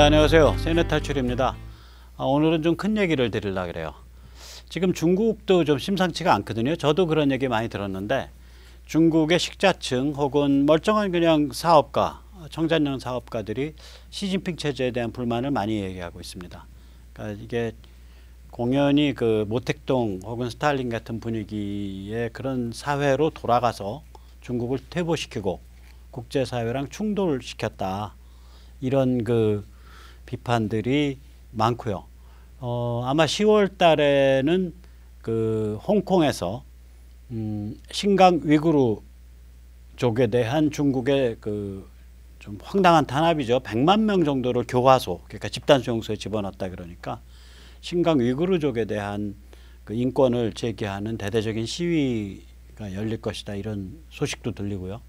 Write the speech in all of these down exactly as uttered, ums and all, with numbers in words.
안녕하세요. 세뇌탈출입니다. 아, 오늘은 좀 큰 얘기를 드리려고 그래요. 지금 중국도 좀 심상치가 않거든요. 저도 그런 얘기 많이 들었는데 중국의 식자층 혹은 멀쩡한 그냥 사업가, 청장년 사업가들이 시진핑 체제에 대한 불만을 많이 얘기하고 있습니다. 그러니까 이게 공연히 그 모택동 혹은 스탈린 같은 분위기의 그런 사회로 돌아가서 중국을 퇴보시키고 국제사회랑 충돌시켰다. 이런 그 비판들이 많고요. 어, 아마 시월 달에는 그 홍콩에서 음, 신강 위구르 족에 대한 중국의 그 좀 황당한 탄압이죠. 백만 명 정도를 교화소, 그러니까 집단 수용소에 집어넣었다 그러니까 신강 위구르족에 대한 그 인권을 제기하는 대대적인 시위가 열릴 것이다. 이런 소식도 들리고요.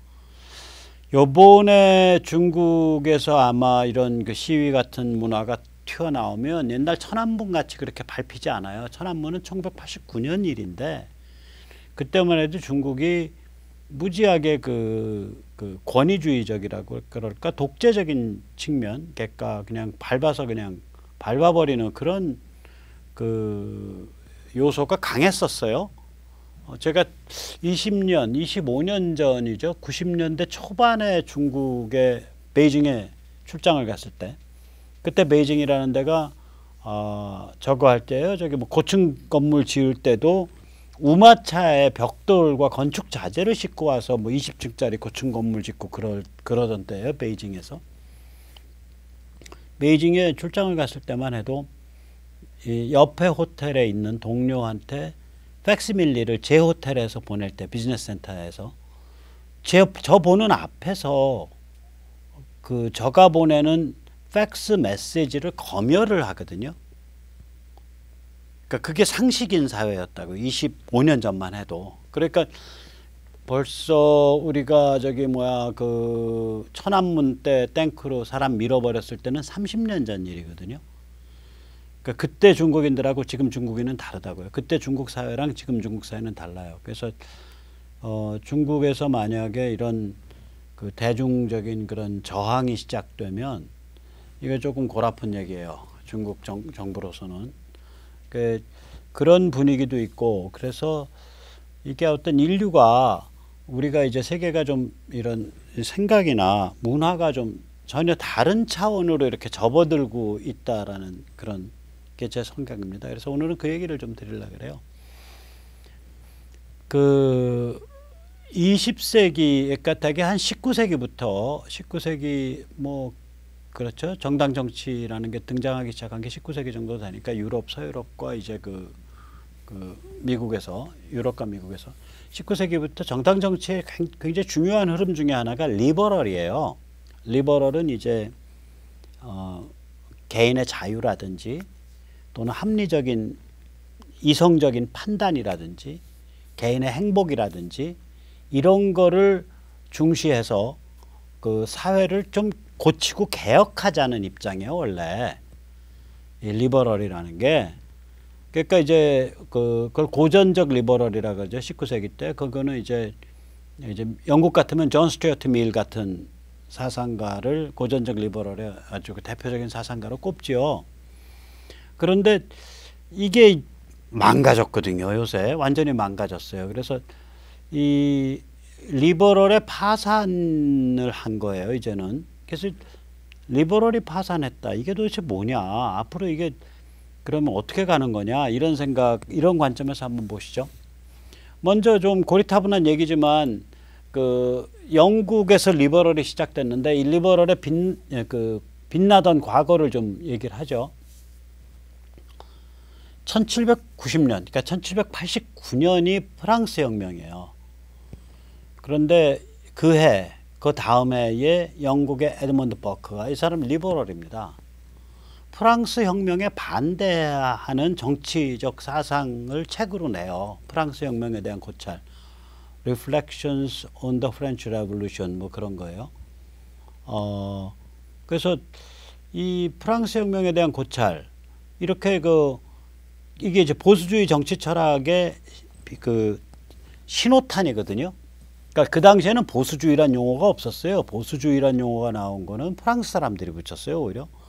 요번에 중국에서 아마 이런 그 시위 같은 문화가 튀어나오면 옛날 천안문 같이 그렇게 밟히지 않아요. 천안문은 천구백팔십구 년 일인데 그때만 해도 중국이 무지하게 그, 그 권위주의적이라고 그럴까 독재적인 측면, 그러니까 그냥 밟아서 그냥 밟아버리는 그런 그 요소가 강했었어요. 어, 제가 이십 년, 이십오 년 전이죠. 구십 년대 초반에 중국의 베이징에 출장을 갔을 때, 그때 베이징이라는 데가 어, 저거 할 때요. 저기 뭐 고층 건물 지을 때도 우마차에 벽돌과 건축 자재를 싣고 와서 뭐 이십 층짜리 고층 건물 짓고 그러, 그러던 때예요. 베이징에서. 베이징에 출장을 갔을 때만 해도 이 옆에 호텔에 있는 동료한테 팩스밀리를 제 호텔에서 보낼 때 비즈니스 센터에서 제, 저 보는 앞에서 그 저가 보내는 팩스 메시지를 검열을 하거든요. 그러니까 그게 상식인 사회였다고. 이십오 년 전만 해도. 그러니까 벌써 우리가 저기 뭐야 그 천안문 때 탱크로 사람 밀어버렸을 때는 삼십 년 전 일이거든요. 그러니까 그때 중국인들하고 지금 중국인은 다르다고요. 그때 중국 사회랑 지금 중국 사회는 달라요. 그래서 어, 중국에서 만약에 이런 그 대중적인 그런 저항이 시작되면 이거 조금 골아픈 얘기예요. 중국 정, 정부로서는. 그, 그런 분위기도 있고 그래서 이게 어떤 인류가 우리가 이제 세계가 좀 이런 생각이나 문화가 좀 전혀 다른 차원으로 이렇게 접어들고 있다라는 그런 게 제 생각입니다. 그래서 오늘은 그 얘기를 좀 드리려고 그래요. 그 이십 세기 애까하게 한 십구 세기부터 십구 세기 뭐 그렇죠. 정당 정치라는 게 등장하기 시작한 게 십구 세기 정도 되니까 유럽, 서유럽과 이제 그, 그 미국에서 유럽과 미국에서 십구 세기부터 정당 정치의 굉장히 중요한 흐름 중에 하나가 리버럴이에요. 리버럴은 이제 어, 개인의 자유라든지 또는 합리적인 이성적인 판단이라든지 개인의 행복이라든지 이런 거를 중시해서 그 사회를 좀 고치고 개혁하자는 입장이에요. 원래 이 리버럴이라는 게. 그러니까 이제 그 그걸 고전적 리버럴이라고 하죠. 십구 세기 때. 그거는 이제 이제 영국 같으면 존 스튜어트 밀 같은 사상가를 고전적 리버럴의 아주 대표적인 사상가로 꼽지요. 그런데 이게 망가졌거든요. 요새 완전히 망가졌어요. 그래서 이 리버럴의 파산을 한 거예요. 이제는. 그래서 리버럴이 파산했다. 이게 도대체 뭐냐. 앞으로 이게 그러면 어떻게 가는 거냐. 이런 생각, 이런 관점에서 한번 보시죠. 먼저 좀 고리타분한 얘기지만 그 영국에서 리버럴이 시작됐는데 이 리버럴의 빛, 그 빛나던 과거를 좀 얘기를 하죠. 천칠백구십 년, 그러니까 천칠백팔십구 년이 프랑스 혁명이에요. 그런데 그 해, 그 다음 해에 영국의 에드먼드 버크가, 이 사람 리버럴입니다. 프랑스 혁명에 반대하는 정치적 사상을 책으로 내요. 프랑스 혁명에 대한 고찰. Reflections on the French Revolution 뭐 그런 거예요. 어, 그래서 이 프랑스 혁명에 대한 고찰, 이렇게 그 이게 이제 보수주의 정치 철학의 그 신호탄이거든요. 그러니까 그 당시에는 보수주의란 용어가 없었어요. 보수주의란 용어가 나온 거는 프랑스 사람들이 붙였어요. 오히려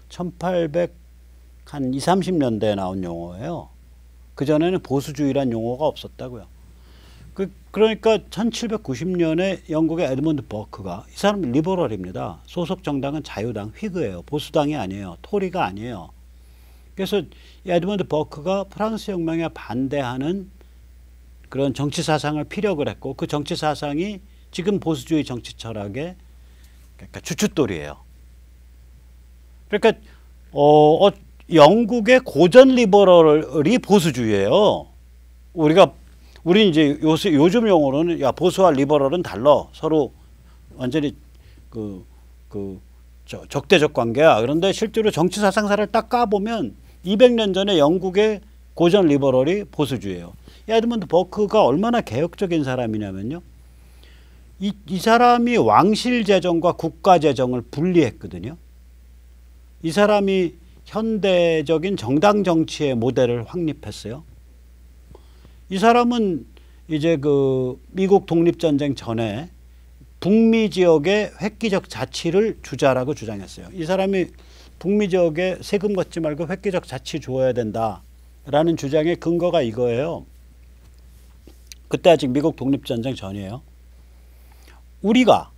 천팔백 한 이십, 삼십 년대에 나온 용어예요. 그전에는 보수주의란 용어가 없었다고요. 그, 그러니까 천칠백구십 년에 영국의 에드먼드 버크가, 이 사람은 리버럴입니다. 소속 정당은 자유당, 휘그예요. 보수당이 아니에요. 토리가 아니에요. 그래서 에드먼드 버크가 프랑스 혁명에 반대하는 그런 정치 사상을 피력을 했고, 그 정치 사상이 지금 보수주의 정치 철학의 그러니까 주춧돌이에요. 그러니까 어, 어, 영국의 고전 리버럴이 보수주의예요. 우리가 우리 이제 요새 요즘 용어로는 야 보수와 리버럴은 달라, 서로 완전히 그 그 적대적 관계야. 그런데 실제로 정치 사상사를 딱 까보면 이백 년 전에 영국의 고전 리버럴이 보수주의예요. 에드먼드 버크가 얼마나 개혁적인 사람이냐면요. 이, 이 사람이 왕실 재정과 국가 재정을 분리했거든요. 이 사람이 현대적인 정당 정치의 모델을 확립했어요. 이 사람은 이제 그 미국 독립전쟁 전에 북미 지역의 획기적 자치를 주자라고 주장했어요. 이 사람이 북미 지역에 세금 걷지 말고 획기적 자치 줘야 된다라는 주장의 근거가 이거예요. 그때 아직 미국 독립전쟁 전이에요. 우리가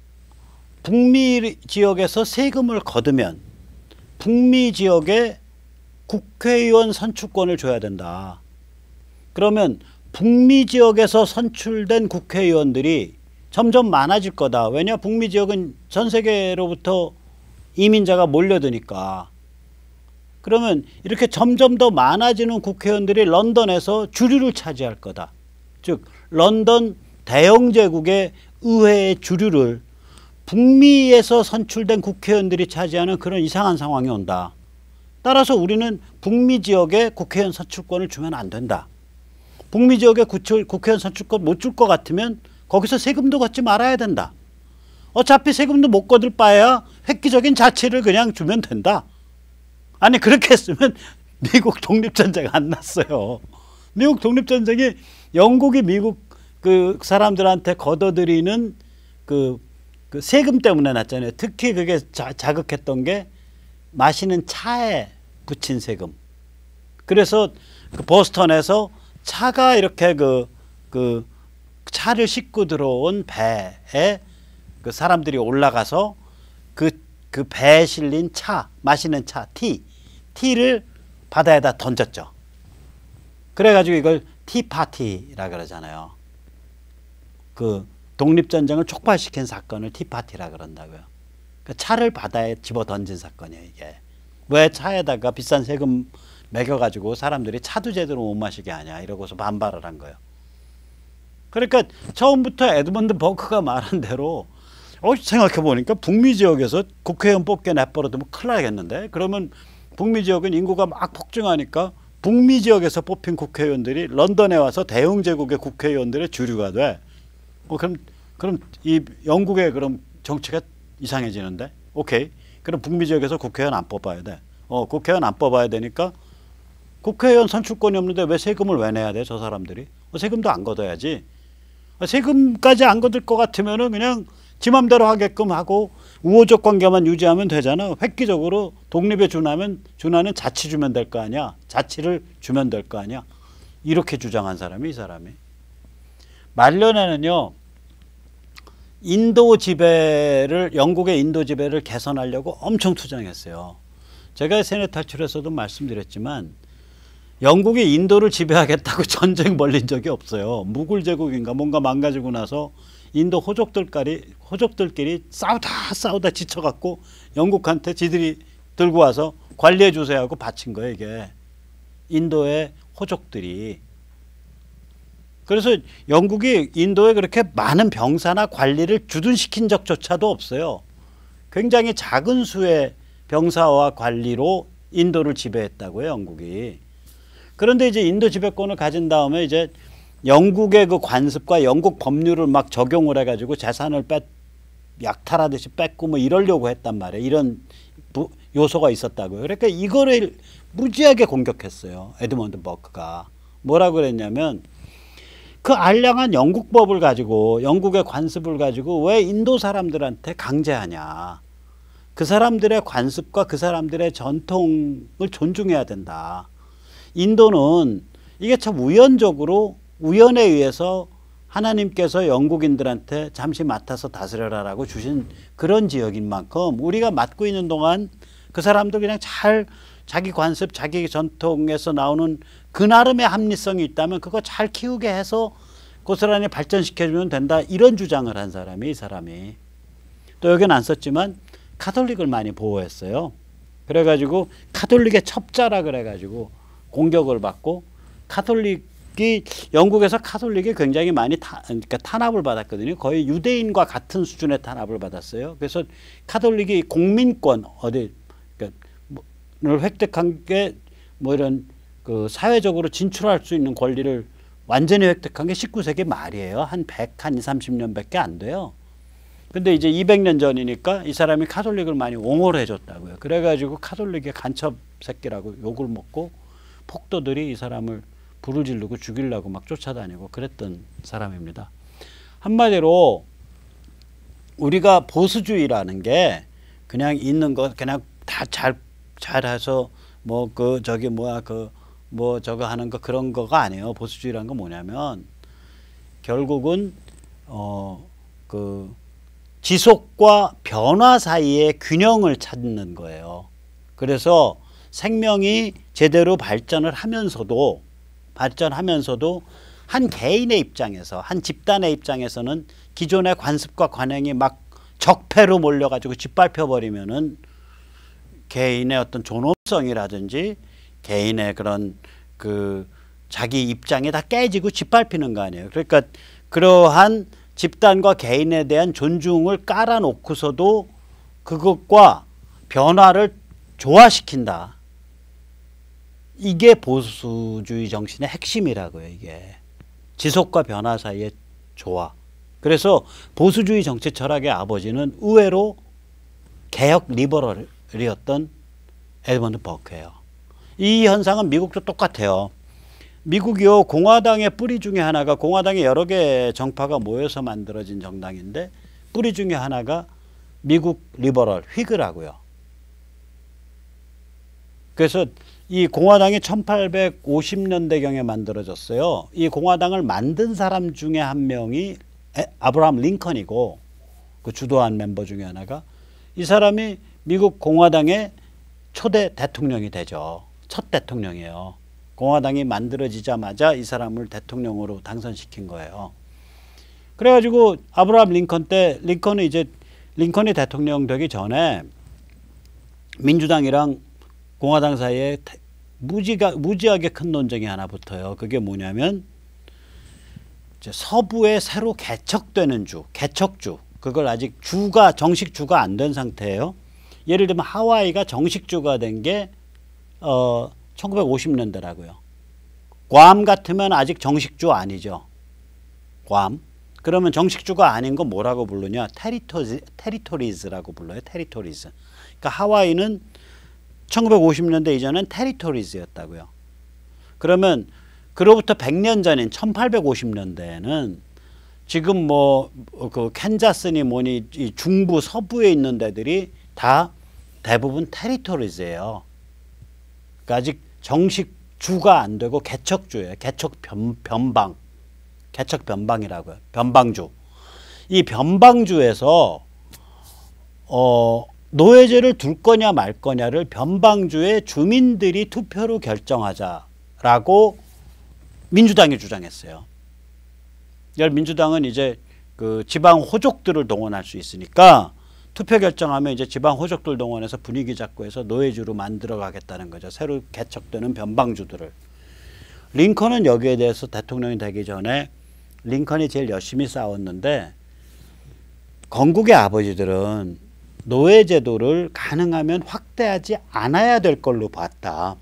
북미 지역에서 세금을 거두면 북미 지역에 국회의원 선출권을 줘야 된다. 그러면 북미 지역에서 선출된 국회의원들이 점점 많아질 거다. 왜냐? 북미 지역은 전 세계로부터 이민자가 몰려드니까. 그러면 이렇게 점점 더 많아지는 국회의원들이 런던에서 주류를 차지할 거다. 즉 런던 대영제국의 의회의 주류를 북미에서 선출된 국회의원들이 차지하는 그런 이상한 상황이 온다. 따라서 우리는 북미 지역에 국회의원 선출권을 주면 안 된다. 북미 지역에 국회의원 선출권 못 줄 것 같으면 거기서 세금도 걷지 말아야 된다. 어차피 세금도 못 거둘 바에야 획기적인 자치를 그냥 주면 된다. 아니 그렇게 했으면 미국 독립전쟁 안 났어요. 미국 독립전쟁이 영국이 미국 그 사람들한테 걷어들이는 그, 그 세금 때문에 났잖아요. 특히 그게 자, 자극했던 게 마시는 차에 붙인 세금. 그래서 그 보스턴에서 차가 이렇게 그, 그 차를 싣고 들어온 배에 그 사람들이 올라가서 그, 그 배에 실린 차, 마시는 차, 티, 티를 바다에다 던졌죠. 그래가지고 이걸 티파티라 그러잖아요. 그 독립전쟁을 촉발시킨 사건을 티파티라 그런다고요. 그 차를 바다에 집어 던진 사건이에요, 이게. 왜 차에다가 비싼 세금 매겨가지고 사람들이 차도 제대로 못 마시게 하냐, 이러고서 반발을 한 거예요. 그러니까 처음부터 에드먼드 버크가 말한 대로 어, 생각해보니까 북미 지역에서 국회의원 뽑게 내버려두면 큰일 나겠는데? 그러면 북미 지역은 인구가 막 폭증하니까 북미 지역에서 뽑힌 국회의원들이 런던에 와서 대영제국의 국회의원들의 주류가 돼. 어, 그럼 그럼 이 영국의 그럼 정치가 이상해지는데? 오케이. 그럼 북미 지역에서 국회의원 안 뽑아야 돼. 어, 국회의원 안 뽑아야 되니까 국회의원 선출권이 없는데 왜 세금을 왜 내야 돼, 저 사람들이? 어, 세금도 안 걷어야지. 어, 세금까지 안 걷을 것 같으면은 그냥 지 맘대로 하게끔 하고 우호적 관계만 유지하면 되잖아. 획기적으로 독립에 준하면 준하는 자치 주면 될 거 아니야. 자치를 주면 될 거 아니야. 이렇게 주장한 사람이 이 사람이. 말년에는요. 인도 지배를 영국의 인도 지배를 개선하려고 엄청 투쟁했어요. 제가 세뇌 탈출에서도 말씀드렸지만 영국이 인도를 지배하겠다고 전쟁 벌린 적이 없어요. 무굴 제국인가 뭔가 망가지고 나서 인도 호족들끼리 호족들끼리 싸우다 싸우다 지쳐갖고 영국한테 지들이 들고 와서 관리해 주세요 하고 바친 거예요, 이게. 인도의 호족들이. 그래서 영국이 인도에 그렇게 많은 병사나 관리를 주둔시킨 적조차도 없어요. 굉장히 작은 수의 병사와 관리로 인도를 지배했다고요, 영국이. 그런데 이제 인도 지배권을 가진 다음에 이제 영국의 그 관습과 영국 법률을 막 적용을 해가지고 재산을 뺏, 약탈하듯이 뺏고 뭐 이러려고 했단 말이에요. 이런 부, 요소가 있었다고요. 그러니까 이거를 무지하게 공격했어요, 에드먼드 버크가. 뭐라고 그랬냐면 그 알량한 영국법을 가지고 영국의 관습을 가지고 왜 인도 사람들한테 강제하냐. 그 사람들의 관습과 그 사람들의 전통을 존중해야 된다. 인도는 이게 참 우연적으로 우연에 의해서 하나님께서 영국인들한테 잠시 맡아서 다스려라라고 주신 그런 지역인 만큼 우리가 맡고 있는 동안 그 사람들 그냥 잘 자기 관습, 자기 전통에서 나오는 그 나름의 합리성이 있다면 그거 잘 키우게 해서 고스란히 발전시켜주면 된다. 이런 주장을 한 사람이 이 사람이. 또 여기는 안 썼지만 카톨릭을 많이 보호했어요. 그래가지고 카톨릭의 첩자라 그래가지고 공격을 받고 카톨릭이 영국에서 카톨릭이 굉장히 많이 타, 그러니까 탄압을 받았거든요. 거의 유대인과 같은 수준의 탄압을 받았어요. 그래서 카톨릭이 공민권 어디 그러니까 획득한 게 뭐 이런 그 사회적으로 진출할 수 있는 권리를 완전히 획득한 게 십구 세기 말이에요. 한 백, 한 이삼십 년밖에 안 돼요. 근데 이제 이백 년 전이니까 이 사람이 카톨릭을 많이 옹호를 해줬다고요. 그래가지고 카톨릭의 간첩 새끼라고 욕을 먹고 폭도들이 이 사람을 불을 지르고 죽이려고 막 쫓아다니고 그랬던 사람입니다. 한마디로 우리가 보수주의라는 게 그냥 있는 거 그냥 다 잘 잘해서 뭐 그 저기 뭐야 그 뭐 저거 하는 거 그런 거가 아니에요. 보수주의라는 건 뭐냐면 결국은 어 그 지속과 변화 사이의 균형을 찾는 거예요. 그래서 생명이 제대로 발전을 하면서도 발전하면서도 한 개인의 입장에서 한 집단의 입장에서는 기존의 관습과 관행이 막 적폐로 몰려가지고 짓밟혀 버리면은 개인의 어떤 존엄성이라든지 개인의 그런 그 자기 입장이 다 깨지고 짓밟히는 거 아니에요. 그러니까 그러한 집단과 개인에 대한 존중을 깔아놓고서도 그것과 변화를 조화시킨다. 이게 보수주의 정신의 핵심이라고요. 이게 지속과 변화 사이의 조화. 그래서 보수주의 정치 철학의 아버지는 의외로 개혁 리버럴이었던 에드먼드 버크예요. 이 현상은 미국도 똑같아요. 미국이요 공화당의 뿌리 중에 하나가 공화당의 여러 개의 정파가 모여서 만들어진 정당인데 뿌리 중에 하나가 미국 리버럴 휘그라고요. 그래서 이 공화당이 천팔백오십 년대경에 만들어졌어요. 이 공화당을 만든 사람 중에 한 명이 아브라함 링컨이고 그 주도한 멤버 중에 하나가 이 사람이 미국 공화당의 초대 대통령이 되죠. 첫 대통령이에요. 공화당이 만들어지자마자 이 사람을 대통령으로 당선시킨 거예요. 그래가지고 아브라함 링컨 때 링컨이 이제 링컨이 대통령 되기 전에 민주당이랑 공화당 사이에 무지가, 무지하게 큰 논쟁이 하나 붙어요. 그게 뭐냐면 이제 서부에 새로 개척되는 주, 개척주. 그걸 아직 주가 정식 주가 안 된 상태예요. 예를 들면 하와이가 정식 주가 된 게 어, 천구백오십 년대라고요. 괌 같으면 아직 정식 주 아니죠. 괌. 그러면 정식 주가 아닌 거 뭐라고 부르냐? 테리토리, 테리토리즈라고 불러요. 테리토리즈. 그러니까 하와이는 천구백오십 년대 이전엔 테리토리즈였다고요. 그러면 그로부터 백 년 전인 천팔백오십 년대에는 지금 뭐 그 캔자스니 뭐니 이 중부 서부에 있는 데들이 다 대부분 테리토리즈예요. 그러니까 아직 정식 주가 안 되고 개척주예요. 개척 변, 변방. 개척 변방이라고요. 변방주. 이 변방주에서 어 노예제를 둘 거냐 말 거냐를 변방주의 주민들이 투표로 결정하자라고 민주당이 주장했어요. 민주당은 이제 그 지방 호족들을 동원할 수 있으니까 투표 결정하면 이제 지방 호족들 동원해서 분위기 잡고 해서 노예주로 만들어 가겠다는 거죠. 새로 개척되는 변방주들을. 링컨은 여기에 대해서 대통령이 되기 전에 링컨이 제일 열심히 싸웠는데 건국의 아버지들은 노예제도를 가능하면 확대하지 않아야 될 걸로 봤다.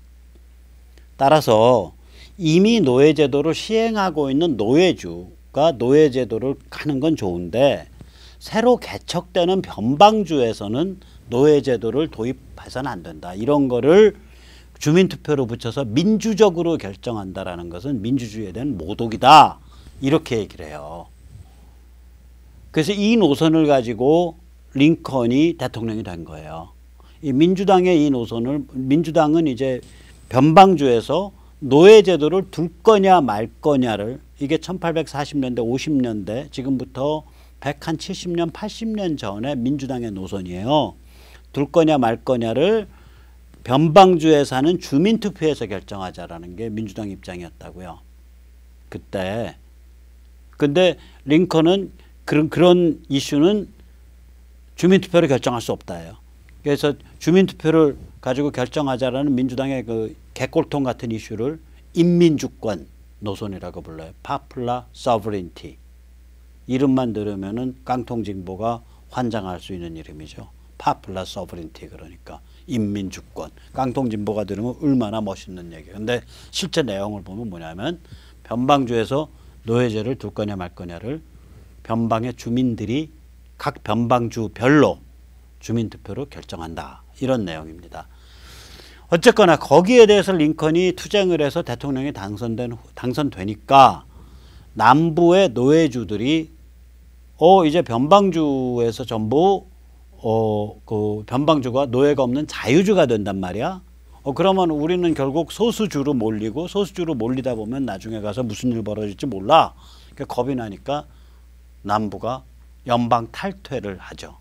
따라서 이미 노예제도를 시행하고 있는 노예주가 노예제도를 가는 건 좋은데 새로 개척되는 변방주에서는 노예제도를 도입해서는 안 된다. 이런 거를 주민투표로 붙여서 민주적으로 결정한다라는 것은 민주주의에 대한 모독이다. 이렇게 얘기를 해요. 그래서 이 노선을 가지고 링컨이 대통령이 된 거예요. 이 민주당의 이 노선을 민주당은 이제 변방주에서 노예제도를 둘 거냐 말 거냐를 이게 천팔백사십 년대 오십 년대 지금부터 백칠십 년 팔십 년 전에 민주당의 노선이에요. 둘 거냐 말 거냐를 변방주에 사는 주민투표에서 결정하자라는 게 민주당 입장이었다고요. 그때. 근데 링컨은 그런 그런 이슈는 주민투표로 결정할 수 없다예요. 그래서 주민투표를 가지고 결정하자라는 민주당의 그 개꼴통 같은 이슈를 인민주권 노선이라고 불러요. Popular Sovereignty. 이름만 들으면은 깡통진보가 환장할 수 있는 이름이죠. Popular Sovereignty 그러니까 인민주권. 깡통진보가 들으면 얼마나 멋있는 얘기예요. 근데 실제 내용을 보면 뭐냐면 변방주에서 노예제를 둘 거냐 말 거냐를 변방의 주민들이 각 변방주별로 주민투표로 결정한다. 이런 내용입니다. 어쨌거나 거기에 대해서 링컨이 투쟁을 해서 대통령이 당선된, 당선되니까 남부의 노예주들이 어 이제 변방주에서 전부 어 그 변방주가 노예가 없는 자유주가 된단 말이야. 어 그러면 우리는 결국 소수주로 몰리고 소수주로 몰리다 보면 나중에 가서 무슨 일 벌어질지 몰라. 그러니까 겁이 나니까 남부가 연방 탈퇴를 하죠.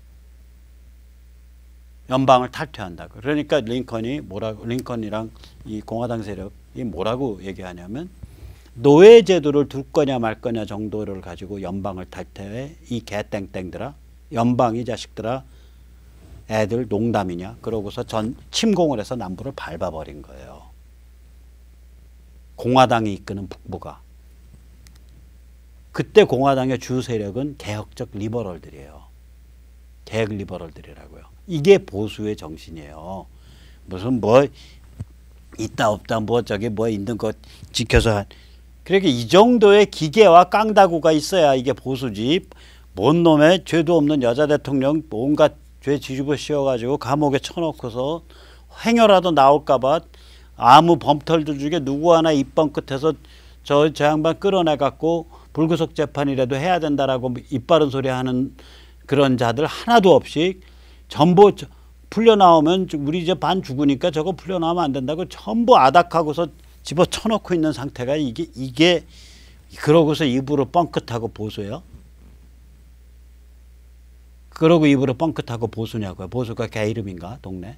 연방을 탈퇴한다. 그러니까 링컨이 뭐라고 링컨이랑 이 공화당 세력이 뭐라고 얘기하냐면 노예제도를 둘 거냐 말 거냐 정도를 가지고 연방을 탈퇴해. 이 개땡땡들아 연방이 자식들아 애들 농담이냐. 그러고서 전 침공을 해서 남부를 밟아버린 거예요. 공화당이 이끄는 북부가. 그때 공화당의 주 세력은 개혁적 리버럴들이에요. 개혁 리버럴들이라고요. 이게 보수의 정신이에요. 무슨 뭐 있다 없다 뭐 저기 뭐 있는 것 지켜서 그러니까 이 정도의 기계와 깡다구가 있어야 이게 보수지. 뭔 놈의 죄도 없는 여자 대통령 온갖 죄 뒤집어 씌워가지고 감옥에 쳐놓고서 행여라도 나올까봐 아무 범털들 중에 누구 하나 입번 끝에서 저, 저 양반 끌어내갖고 불구속 재판이라도 해야 된다라고 입 바른 소리 하는 그런 자들 하나도 없이 전부 풀려나오면 우리 이제 반 죽으니까 저거 풀려나오면 안 된다고 전부 아닥하고서 집어 쳐놓고 있는 상태가 이게 이게 그러고서 입으로 뻥끗하고 보수예요. 그러고 입으로 뻥끗하고 보수냐고요. 보수가 개 이름인가 동네.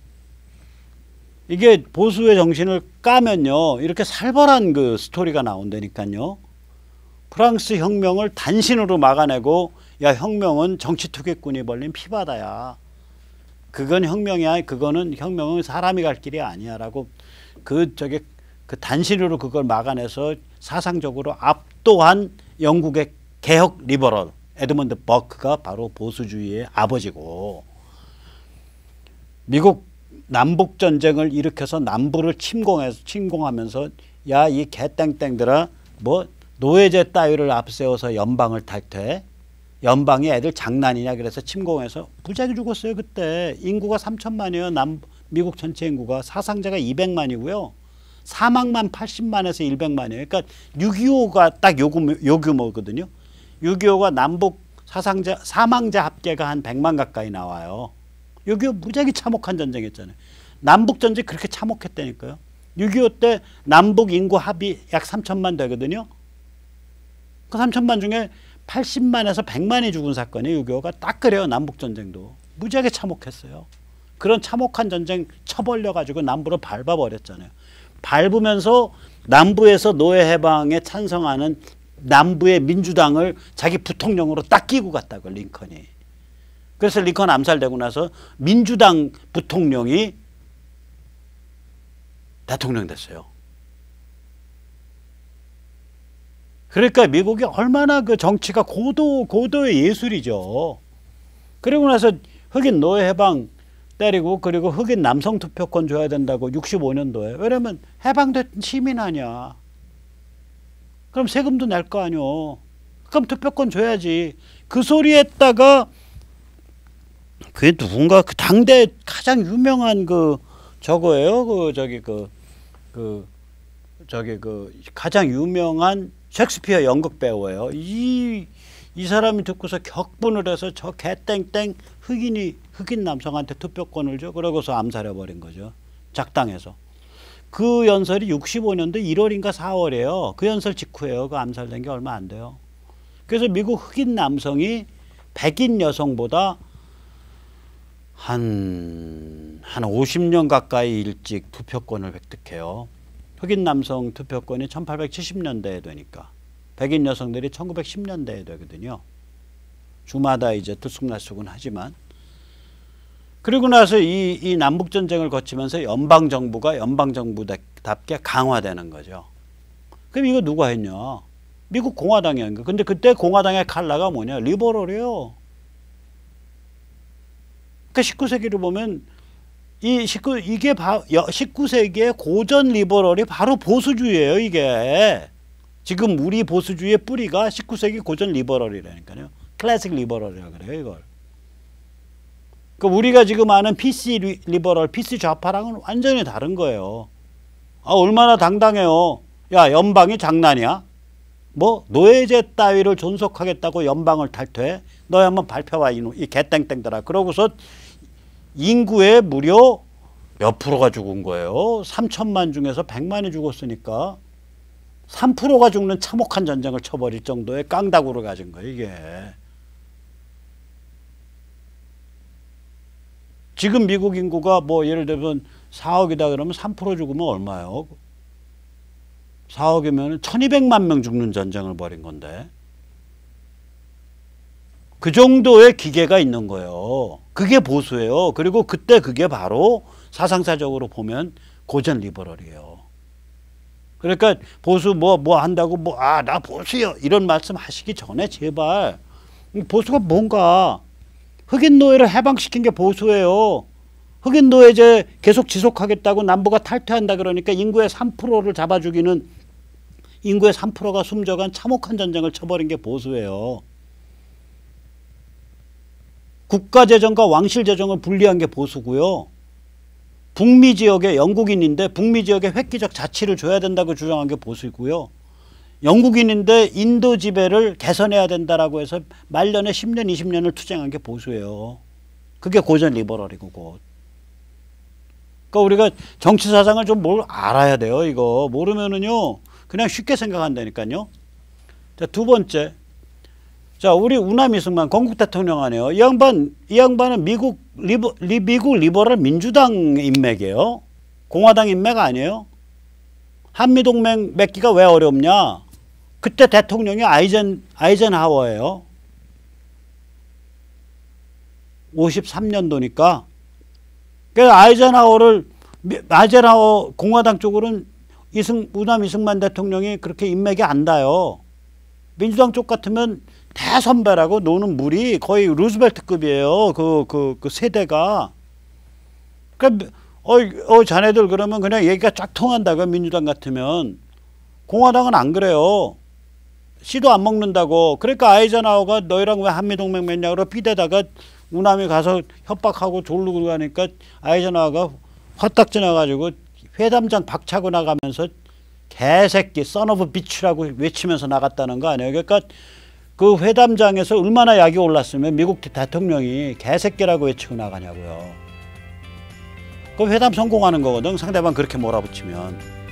이게 보수의 정신을 까면요 이렇게 살벌한 그 스토리가 나온다니까요. 프랑스 혁명을 단신으로 막아내고 야 혁명은 정치 투기꾼이 벌린 피바다야. 그건 혁명이야. 그거는 혁명은 사람이 갈 길이 아니야라고 그 저기 그 단신으로 그걸 막아내서 사상적으로 압도한 영국의 개혁 리버럴 에드먼드 버크가 바로 보수주의의 아버지고 미국 남북 전쟁을 일으켜서 남부를 침공해서 침공하면서 야 이 개땡땡들아 뭐 노예제 따위를 앞세워서 연방을 탈퇴. 연방이 애들 장난이냐 그래서 침공해서 무지하게 죽었어요. 그때 인구가 삼천만이에요. 남 미국 전체 인구가 사상자가 이백만이고요. 사망만 팔십만에서 일백만이에요. 그러니까 육이오가 딱 요 규모, 요 규모거든요. 육이오가 남북 사상자 사망자 합계가 한 백만 가까이 나와요. 육이오 무지하게 참혹한 전쟁이었잖아요. 남북 전쟁 그렇게 참혹했다니까요. 육이오 때 남북 인구 합이 약 삼천만 되거든요. 그 삼천만 중에 팔십만에서 백만이 죽은 사건이에요. 육이오가 딱 그래요. 남북전쟁도. 무지하게 참혹했어요. 그런 참혹한 전쟁 쳐벌려가지고 남부를 밟아버렸잖아요. 밟으면서 남부에서 노예 해방에 찬성하는 남부의 민주당을 자기 부통령으로 딱 끼고 갔다고 링컨이. 그래서 링컨 암살되고 나서 민주당 부통령이 대통령 됐어요. 그러니까 미국이 얼마나 그 정치가 고도, 고도의 예술이죠. 그리고 나서 흑인 노예 해방 때리고 그리고 흑인 남성 투표권 줘야 된다고 육십오 년도에. 왜냐면 해방된 시민 아니야. 그럼 세금도 낼 거 아니오. 그럼 투표권 줘야지. 그 소리 했다가 그게 누군가 그 당대 가장 유명한 그 저거예요. 그 저기 그 그 저기 그 가장 유명한 셰익스피어 연극 배우예요. 이 이 사람이 듣고서 격분을 해서 저 개땡땡 흑인이 흑인 남성한테 투표권을 줘. 그러고서 암살해 버린 거죠. 작당해서. 그 연설이 육십오 년도 일월인가 사월이에요. 그 연설 직후에요. 그 암살된 게 얼마 안 돼요. 그래서 미국 흑인 남성이 백인 여성보다 한, 한 오십 년 가까이 일찍 투표권을 획득해요. 흑인 남성 투표권이 천팔백칠십 년대에 되니까. 백인 여성들이 천구백십 년대에 되거든요. 주마다 이제 들쑥날쑥은 하지만. 그리고 나서 이, 이 남북전쟁을 거치면서 연방정부가 연방정부답게 강화되는 거죠. 그럼 이거 누가 했냐? 미국 공화당이 한 거. 근데 그때 공화당의 칼라가 뭐냐? 리버럴이에요. 그러니까 십구 세기를 보면 이 십구, 이게 바, 십구 세기의 고전 리버럴이 바로 보수주의예요, 이게. 지금 우리 보수주의의 뿌리가 십구 세기 고전 리버럴이라니까요. 클래식 리버럴이라고 그래요, 이걸. 그러니까 우리가 지금 아는 피씨 리버럴, 피씨 좌파랑은 완전히 다른 거예요. 아, 얼마나 당당해요. 야, 연방이 장난이야? 뭐 노예제 따위를 존속하겠다고 연방을 탈퇴해? 너희 한번 발표와 이, 이 개땡땡들아. 그러고서 인구의 무려 몇 프로가 죽은 거예요. 삼천만 중에서 백만이 죽었으니까 삼 퍼센트가 죽는 참혹한 전쟁을 쳐버릴 정도의 깡다구를 가진 거예요, 이게. 지금 미국 인구가 뭐 예를 들면 사억이다 그러면 삼 퍼센트 죽으면 얼마예요? 사억이면 천이백만 명 죽는 전쟁을 벌인 건데. 그 정도의 기계가 있는 거예요. 그게 보수예요. 그리고 그때 그게 바로 사상사적으로 보면 고전 리버럴이에요. 그러니까 보수 뭐 뭐 한다고 뭐 아 나 보수요 이런 말씀 하시기 전에 제발 보수가 뭔가 흑인 노예를 해방시킨 게 보수예요. 흑인 노예제 계속 지속하겠다고 남부가 탈퇴한다 그러니까 인구의 삼 퍼센트를 잡아 죽이는 인구의 삼 퍼센트가 숨져간 참혹한 전쟁을 쳐버린 게 보수예요. 국가재정과 왕실재정을 분리한 게 보수고요. 북미 지역에 영국인인데 북미 지역에 획기적 자치를 줘야 된다고 주장한 게 보수이고요. 영국인인데 인도 지배를 개선해야 된다라고 해서 말년에 십 년, 이십 년을 투쟁한 게 보수예요. 그게 고전 리버럴이고 곧. 그러니까 우리가 정치 사상을 좀 뭘 알아야 돼요. 이거 모르면은요 그냥 쉽게 생각한다니까요. 자, 두 번째. 자, 우리 우남 이승만 건국 대통령 아니에요. 이 양반, 이 양반은 미국 리버, 리, 미국 리버럴 민주당 인맥이에요. 공화당 인맥 아니에요. 한미동맹 맺기가 왜 어렵냐? 그때 대통령이 아이젠, 아이젠하워예요. 오십삼 년도니까. 그래서 아이젠하워를, 아이젠하워 공화당 쪽으로는 이승, 우남 이승만 대통령이 그렇게 인맥이 안 닿아요. 민주당 쪽 같으면 대선배라고 노는 물이 거의 루즈벨트급이에요. 그, 그, 그 세대가. 그러니까, 어, 어, 자네들 그러면 그냥 얘기가 쫙 통한다고 민주당 같으면. 공화당은 안 그래요. 씨도 안 먹는다고. 그러니까 아이젠하워가 너희랑 왜 한미동맹 맺냐고 삐대다가 우남이 가서 협박하고 졸르고 가니까 아이젠하워가 화딱 지나가지고 회담장 박차고 나가면서 개새끼 선 오브 비치라고 외치면서 나갔다는 거 아니에요. 그러니까 그 회담장에서 얼마나 약이 올랐으면 미국 대통령이 개새끼라고 외치고 나가냐고요. 그 회담 성공하는 거거든. 상대방 그렇게 몰아붙이면.